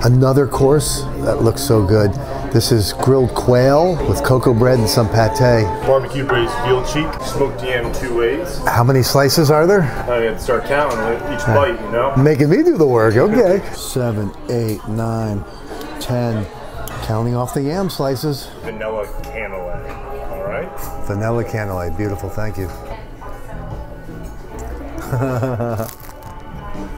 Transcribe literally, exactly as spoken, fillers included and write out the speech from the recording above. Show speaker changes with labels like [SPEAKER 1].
[SPEAKER 1] Another course that looks so good. This is grilled quail with cocoa bread and some pate.
[SPEAKER 2] Barbecue braised veal cheek, smoked yam two ways.
[SPEAKER 1] How many slices are there?
[SPEAKER 2] I had to start counting each bite, you know?
[SPEAKER 1] Making me do the work, okay. Seven, eight, nine, ten. Counting off the yam slices.
[SPEAKER 2] Vanilla cannelé, all right?
[SPEAKER 1] Vanilla cannelé, beautiful, thank you.